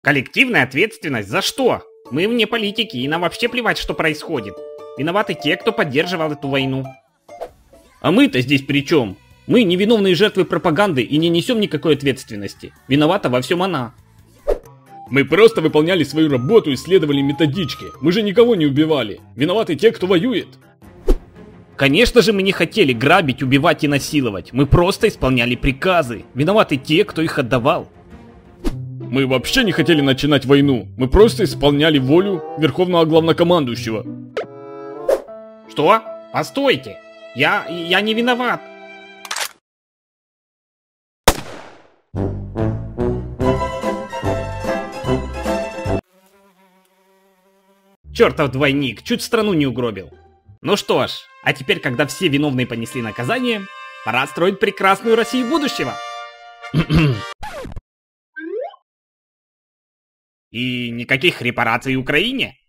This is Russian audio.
Коллективная ответственность за что? Мы вне политики, и нам вообще плевать, что происходит. Виноваты те, кто поддерживал эту войну. А мы-то здесь при чем? Мы невиновные жертвы пропаганды и не несем никакой ответственности. Виновата во всем она. Мы просто выполняли свою работу и следовали методичке. Мы же никого не убивали. Виноваты те, кто воюет. Конечно же, мы не хотели грабить, убивать и насиловать. Мы просто исполняли приказы. Виноваты те, кто их отдавал. Мы вообще не хотели начинать войну. Мы просто исполняли волю Верховного Главнокомандующего. Что? Постойте. Я не виноват. Чертов двойник, чуть страну не угробил. Ну что ж, а теперь, когда все виновные понесли наказание, пора строить прекрасную Россию будущего. И никаких репараций Украине?